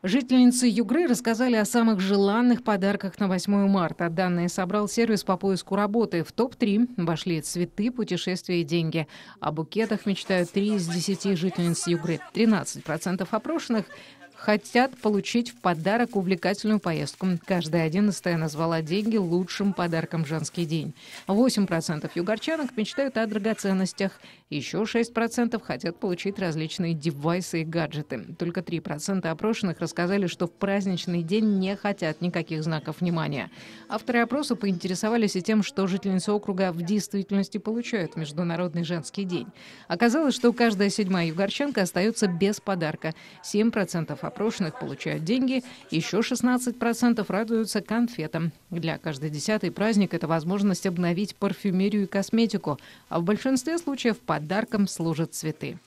Жительницы Югры рассказали о самых желанных подарках на 8 марта. Данные собрал сервис по поиску работы. В топ-3 вошли цветы, путешествия и деньги. О букетах мечтают 3 из 10 жительниц Югры. 13% опрошенных хотят получить в подарок увлекательную поездку. Каждая 11-я назвала деньги лучшим подарком в женский день. 8% югорчанок мечтают о драгоценностях. Еще 6% хотят получить различные девайсы и гаджеты. Только 3% опрошенных рассказали, что в праздничный день не хотят никаких знаков внимания. Авторы опроса поинтересовались и тем, что жительницы округа в действительности получают в Международный женский день. Оказалось, что каждая 7-я югорчанка остается без подарка. 7% опрошенных получают деньги, еще 16% радуются конфетам. Для каждой 10-й праздник – это возможность обновить парфюмерию и косметику, а в большинстве случаев подарком служат цветы.